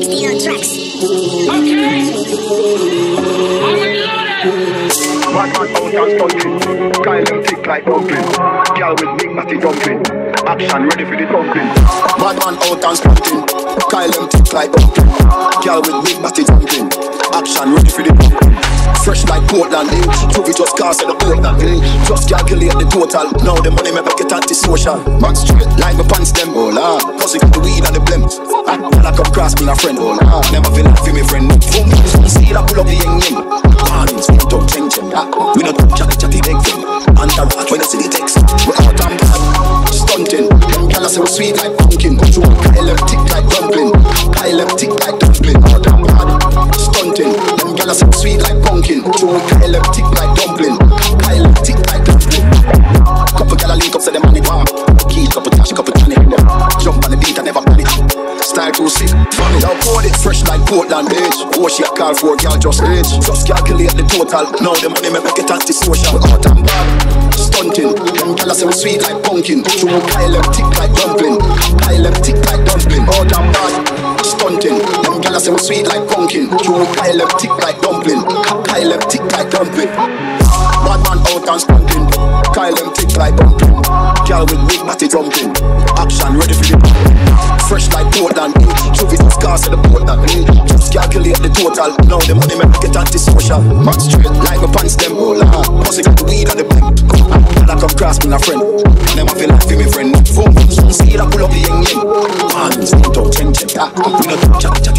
M16oNtRaX. Okay. I'm reloaded. Bad man out and stunting. Kyle them thick like dumpling. Girl with big matty dumpling. Action ready for the dumpling. Bad man out and stunting. Kyle them thick like dumpling. Girl with big matty dumpling. Action ready for the dumpling. Fresh like Portland age. Prove it just cast at the Portland age. Just calculate the total. Now the money never get anti-social. Back straight like my pants them. Oh la. Cause it got the weed and the blem. When I come cross me a friend. Oh la. Never feel like for me friend. Boom. See that pull up the ying ying. Mornings, we don't change them. We don't chatty big thing. Entourage when I see the text. We out and bad. Stunting. Them gyal say we sweet like pumpkin. Kyle them thick like dumpling. Kyle them thick like dumpling. Out and bad. Stunting. Them gyal say we sweet like pumpkin. Kyle them thick like dumpling. Kyle them thick like dumpling. Couple gyal link up say them money warm. Key couple cash, couple Johnny. Jump on the beat and never panic. Style too sick, funny. Now call it fresh like Portland age. Oh she a call for a girl just age. Just calculate the total. Now the money make it anti-social. Out and bad. Stunting. Them gyal say we sweet like pumpkin. Kyle them thick like dumpling. Kyle them thick like dumpling. Out and bad. Stunting. Them gyal say we sweet like pumpkin. Kyle them thick like dumpling. Kyle them thick like dumpling. Bad man out and stunting. Kyle them thick like dumpling. Girl with big matty jumping. Action ready for the fresh like Portland age. Prove it just cast at the Portland age. Just calculate the total. Now the money make it anti-social. Back straight like my pants them. Oh la. Cause it got the weed and the blem. And I come cross me a friend. And them I feel like for me friend. Boom. See that pull up the ying ying. Mornings, we don't change them. We don't chatty